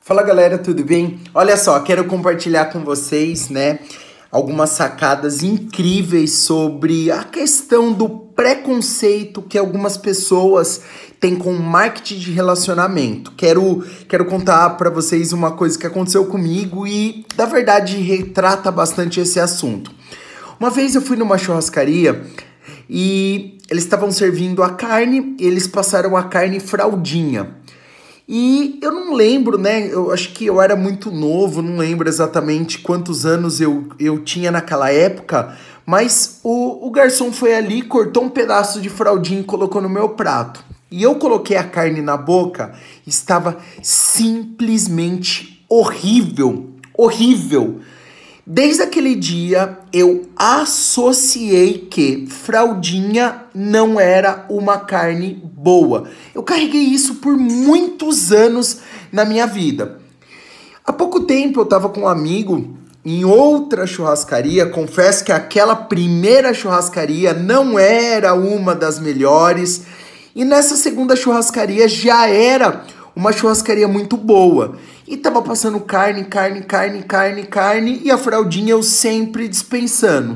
Fala galera, tudo bem? Olha só, quero compartilhar com vocês, algumas sacadas incríveis sobre a questão do preconceito que algumas pessoas têm com marketing de relacionamento. Quero contar para vocês uma coisa que aconteceu comigo e, na verdade, retrata bastante esse assunto. Uma vez eu fui numa churrascaria e eles estavam servindo a carne, eles passaram a carne fraldinha. E eu não lembro, eu acho que eu era muito novo, não lembro exatamente quantos anos eu tinha naquela época, mas o garçom foi ali, cortou um pedaço de fraldinha e colocou no meu prato. E eu coloquei a carne na boca, estava simplesmente horrível, horrível. Desde aquele dia, eu associei que fraldinha não era uma carne boa. Eu carreguei isso por muitos anos na minha vida. Há pouco tempo eu estava com um amigo em outra churrascaria. Confesso que aquela primeira churrascaria não era uma das melhores. E nessa segunda churrascaria já era uma churrascaria muito boa. E tava passando carne, e a fraldinha eu sempre dispensando.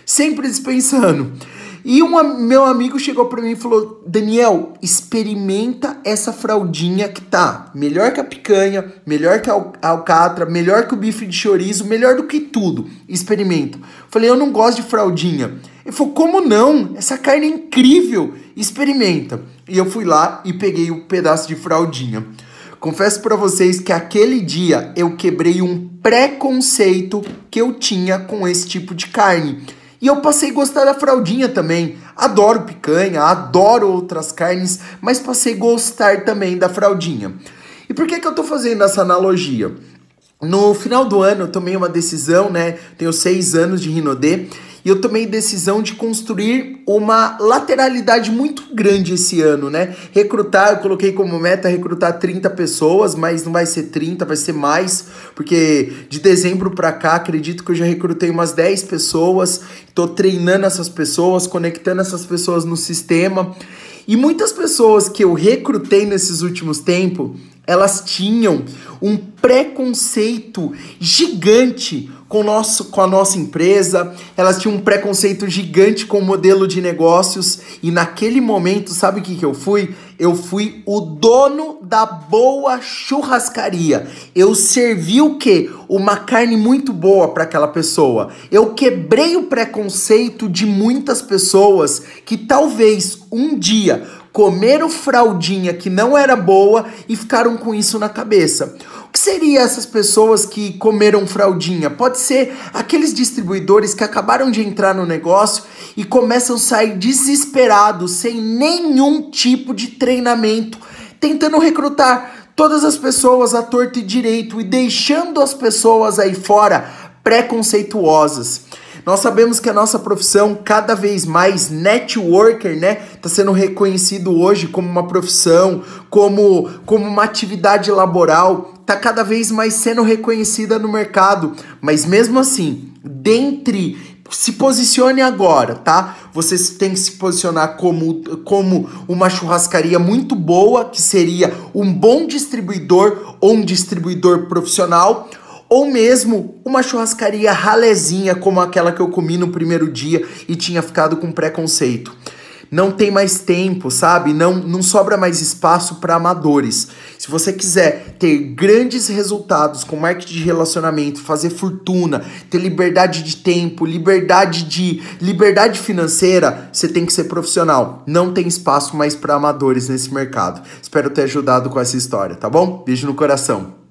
E meu amigo chegou pra mim e falou: Daniel, experimenta essa fraldinha que tá melhor que a picanha, melhor que a alcatra, melhor que o bife de chorizo, melhor do que tudo. Experimenta. Falei, eu não gosto de fraldinha. Ele falou, como não? Essa carne é incrível. Experimenta. E eu fui lá e peguei um pedaço de fraldinha. Confesso pra vocês que aquele dia eu quebrei um preconceito que eu tinha com esse tipo de carne. E eu passei a gostar da fraldinha também. Adoro picanha, adoro outras carnes, mas passei a gostar também da fraldinha. E por que eu tô fazendo essa analogia? No final do ano eu tomei uma decisão, tenho 6 anos de Rinodê, e eu tomei decisão de construir uma lateralidade muito grande esse ano, eu coloquei como meta recrutar 30 pessoas, mas não vai ser 30, vai ser mais, porque de dezembro pra cá, acredito que eu já recrutei umas 10 pessoas, tô treinando essas pessoas, conectando essas pessoas no sistema, e muitas pessoas que eu recrutei nesses últimos tempos, elas tinham um preconceito gigante com a nossa empresa, elas tinham um preconceito gigante com o modelo de negócios, e naquele momento, sabe o que eu fui? Eu fui o dono da boa churrascaria. Eu servi o quê? Uma carne muito boa para aquela pessoa. Eu quebrei o preconceito de muitas pessoas que talvez um dia comeram fraldinha que não era boa e ficaram com isso na cabeça. O que seriam essas pessoas que comeram fraldinha? Pode ser aqueles distribuidores que acabaram de entrar no negócio e começam a sair desesperados, sem nenhum tipo de treinamento, tentando recrutar todas as pessoas à torto e direito e deixando as pessoas aí fora preconceituosas. Nós sabemos que a nossa profissão, cada vez mais networker, tá sendo reconhecido hoje como uma profissão, como uma atividade laboral, tá cada vez mais sendo reconhecida no mercado. Mas mesmo assim, se posicione agora, tá? Você tem que se posicionar como uma churrascaria muito boa, que seria um bom distribuidor ou um distribuidor profissional, ou mesmo uma churrascaria ralezinha como aquela que eu comi no primeiro dia e tinha ficado com preconceito. Não tem mais tempo, sabe? Não sobra mais espaço para amadores. Se você quiser ter grandes resultados com marketing de relacionamento, fazer fortuna, ter liberdade de tempo, liberdade financeira, você tem que ser profissional. Não tem espaço mais para amadores nesse mercado. Espero ter ajudado com essa história, tá bom? Beijo no coração.